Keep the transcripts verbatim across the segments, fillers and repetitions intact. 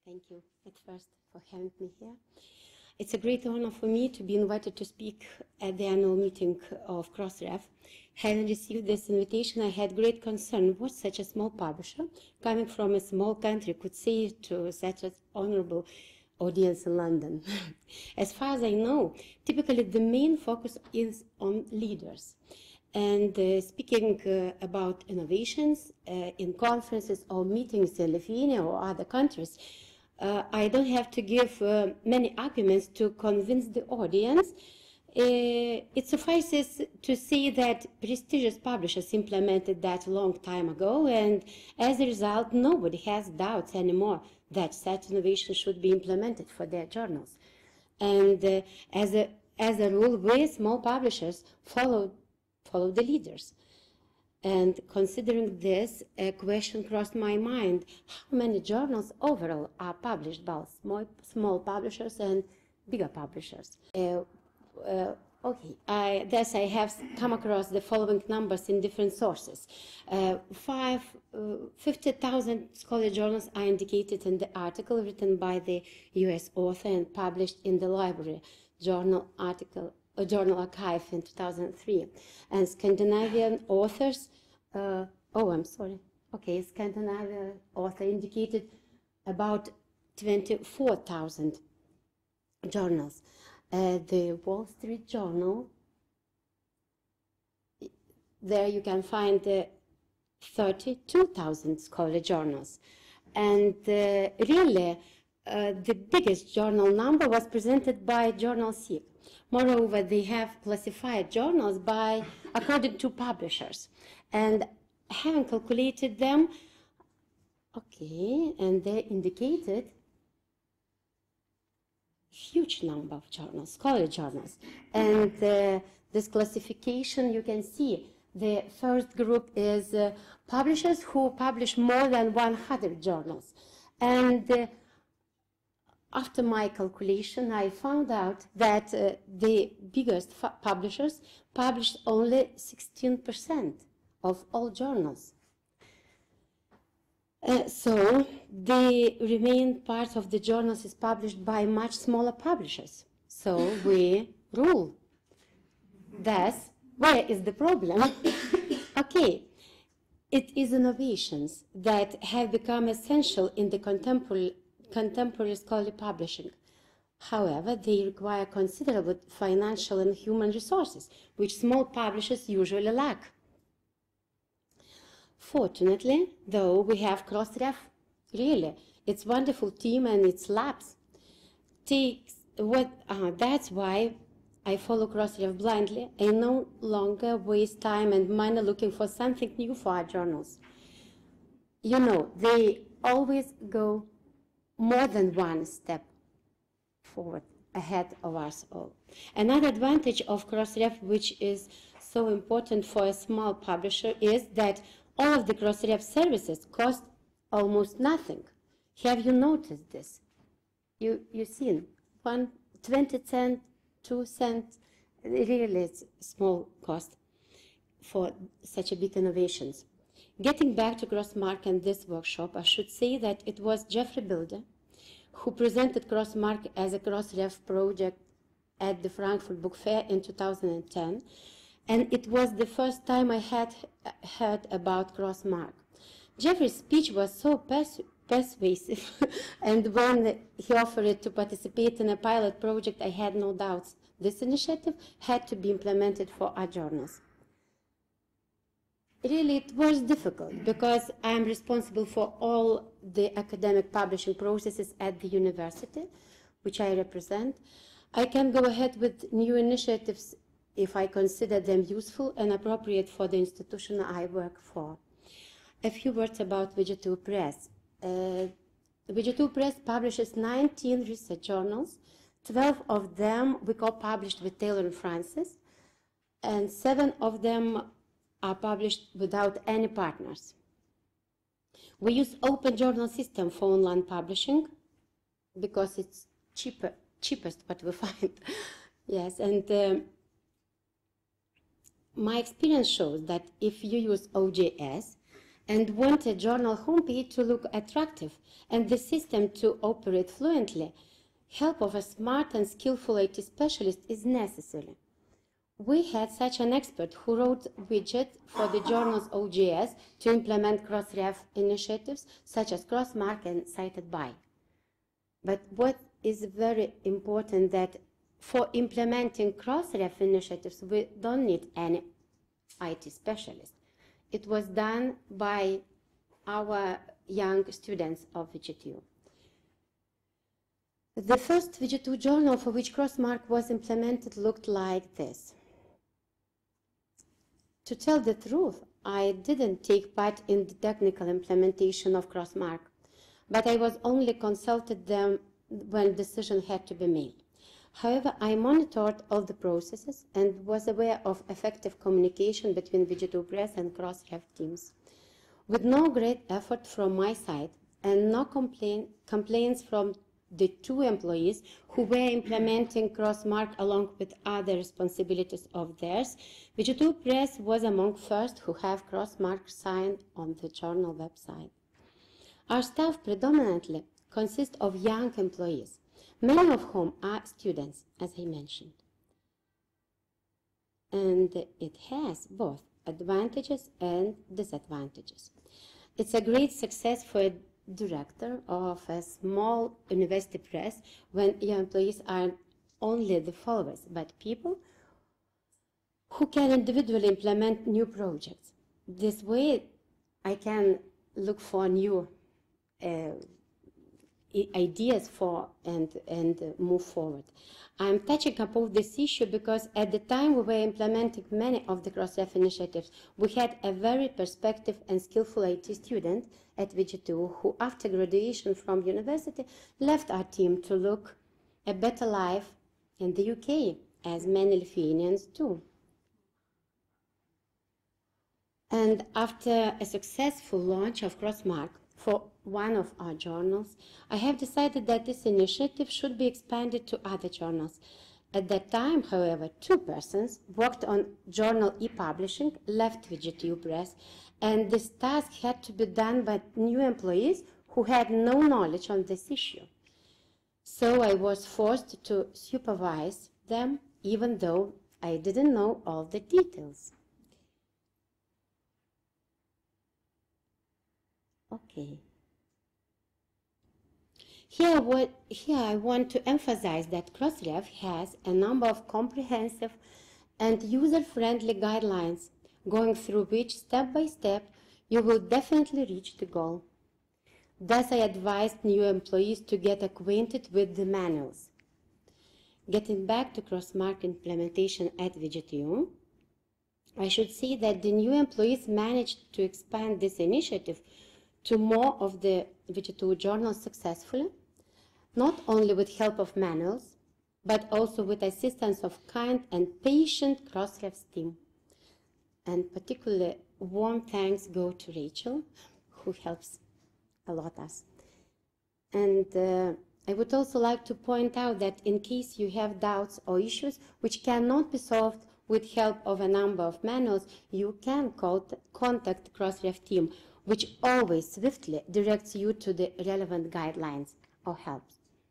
Thank you at first for having me here. It's a great honor for me to be invited to speak at the annual meeting of Crossref. Having received this invitation, I had great concern what such a small publisher, coming from a small country, could say to such an honorable audience in London. As far as I know, typically the main focus is on leaders. And uh, speaking uh, about innovations uh, in conferences or meetings in Lithuania or other countries, uh, I don't have to give uh, many arguments to convince the audience. Uh, it suffices to say that prestigious publishers implemented that a long time ago, and as a result, nobody has doubts anymore that such innovation should be implemented for their journals. And uh, as, a, as a rule, we small publishers follow follow the leaders. And considering this, a question crossed my mind: how many journals overall are published by small, small publishers and bigger publishers? Uh, uh, okay, I, thus I have come across the following numbers in different sources. Uh, five, uh, fifty thousand scholarly journals are indicated in the article written by the U S author and published in the Library Journal article a journal archive in two thousand three, and Scandinavian authors, uh, oh, I'm sorry, okay, Scandinavian author indicated about twenty-four thousand journals. Uh, the Wall Street Journal, there you can find uh, thirty-two thousand scholarly journals. And uh, really, uh, the biggest journal number was presented by Journal Seek. Moreover, they have classified journals by according to publishers, and having calculated them, okay, and they indicated huge number of journals, scholarly journals, and uh, this classification you can see. The first group is uh, publishers who publish more than one hundred journals, and uh, after my calculation, I found out that uh, the biggest publishers published only sixteen percent of all journals. Uh, so the remaining part of the journals is published by much smaller publishers. So we rule. Thus, where is the problem? Okay, it is innovations that have become essential in the contemporary contemporary scholarly publishing. However, they require considerable financial and human resources, which small publishers usually lack. Fortunately, though, we have Crossref. Really, it's wonderful team and its labs. Takes what, uh, that's why I follow Crossref blindly. I no longer waste time and money looking for something new for our journals. You know, they always go more than one step forward ahead of us all. Another advantage of Crossref, which is so important for a small publisher, is that all of the Crossref services cost almost nothing. Have you noticed this? You, you've seen one, twenty cents, two cents, really it's small cost for such a big innovations. Getting back to Crossmark and this workshop, I should say that it was Jeffrey Bilder who presented Crossmark as a Crossref project at the Frankfurt Book Fair in two thousand ten, and it was the first time I had heard about Crossmark. Jeffrey's speech was so pers persuasive, and when he offered to participate in a pilot project, I had no doubts. This initiative had to be implemented for our journals. Really, it was difficult because I am responsible for all the academic publishing processes at the university, which I represent. I can go ahead with new initiatives if I consider them useful and appropriate for the institution I work for. A few words about Widgetu Press. Uh, Widgetu Press publishes nineteen research journals. twelve of them we co-published with Taylor and Francis, and seven of them are published without any partners. We use open journal system for online publishing because it's cheaper, cheapest what we find. Yes, and um, my experience shows that if you use O J S and wanted journal homepage to look attractive and the system to operate fluently, help of a smart and skillful I T specialist is necessary. We had such an expert who wrote widgets for the journal's O G S to implement Crossref initiatives such as Crossmark and Cited By. But what is very important that for implementing Crossref initiatives, we don't need any I T specialist. It was done by our young students of V G T U. The first V G T U journal for which Crossmark was implemented looked like this. To tell the truth, I didn't take part in the technical implementation of Crossmark, but I was only consulted them when decision had to be made. However, I monitored all the processes and was aware of effective communication between V G T U Press and Crossref teams. With no great effort from my side and no complaint, complaints from the two employees who were implementing Crossmark along with other responsibilities of theirs, V G T U Press was among first who have Crossmark signed on the journal website. Our staff predominantly consists of young employees, many of whom are students, as I mentioned. And it has both advantages and disadvantages. It's a great success for a director of a small university press when your employees are only the followers, but people who can individually implement new projects. This way, I can look for new uh, ideas for and, and move forward. I'm touching upon this issue because at the time we were implementing many of the Crossref initiatives, we had a very perspective and skillful I T student at V G T U who, after graduation from university, left our team to look a better life in the U K, as many Lithuanians do. And after a successful launch of Crossmark for one of our journals, I have decided that this initiative should be expanded to other journals. At that time, however, two persons worked on journal e-publishing, left V G T U Press, and this task had to be done by new employees who had no knowledge on this issue. So I was forced to supervise them, even though I didn't know all the details. Okay. Here, what, here I want to emphasize that Crossref has a number of comprehensive and user-friendly guidelines, going through which, step by step, you will definitely reach the goal. Thus, I advised new employees to get acquainted with the manuals. Getting back to Crossmark implementation at V G T U, I should say that the new employees managed to expand this initiative to more of the V G T U journals successfully, not only with help of manuals, but also with assistance of kind and patient Crossref team. And particularly warm thanks go to Rachel, who helps a lot us. And uh, I would also like to point out that in case you have doubts or issues which cannot be solved with help of a number of manuals, you can call contact Crossref team, which always swiftly directs you to the relevant guidelines or helps.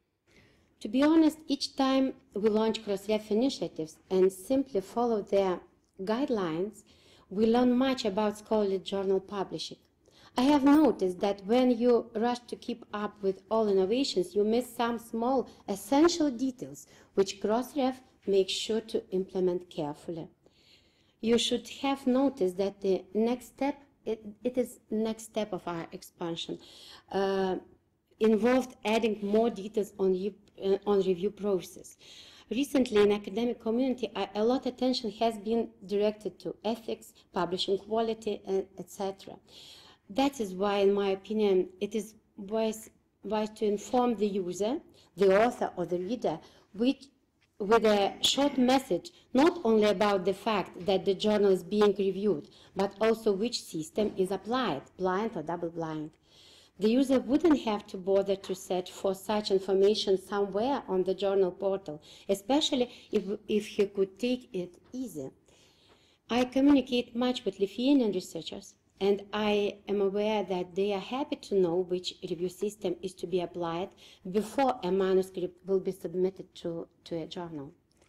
To be honest, each time we launch Crossref initiatives and simply follow their guidelines, we learn much about scholarly journal publishing. I have noticed that when you rush to keep up with all innovations, you miss some small essential details which Crossref makes sure to implement carefully. You should have noticed that the next step, it, it is next step of our expansion, uh, involved adding more details on, uh, on review process. Recently, in academic community, a lot of attention has been directed to ethics, publishing quality, et cetera. That is why, in my opinion, it is wise, wise to inform the user, the author or the reader, which, with a short message, not only about the fact that the journal is being reviewed, but also which system is applied, blind or double-blind. The user wouldn't have to bother to search for such information somewhere on the journal portal, especially if, if he could take it easy. I communicate much with Lithuanian researchers, and I am aware that they are happy to know which review system is to be applied before a manuscript will be submitted to, to a journal.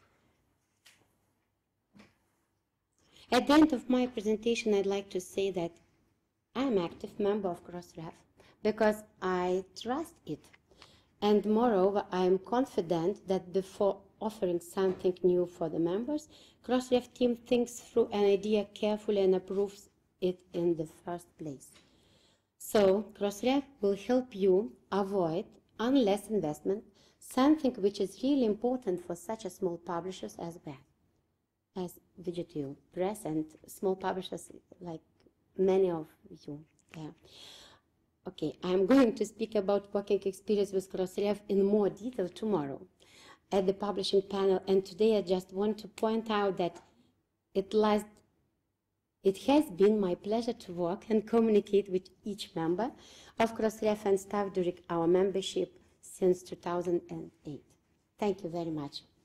At the end of my presentation, I'd like to say that I'm an active member of Crossref because I trust it. And moreover, I am confident that before offering something new for the members, Crossref team thinks through an idea carefully and approves it in the first place. So Crossref will help you avoid unless investment, something which is really important for such a small publishers as well, as V G T U Press and small publishers like many of you. Yeah. Okay, I'm going to speak about working experience with Crossref in more detail tomorrow at the publishing panel, and today I just want to point out that it last It has been my pleasure to work and communicate with each member of Crossref and staff during our membership since two thousand eight. Thank you very much.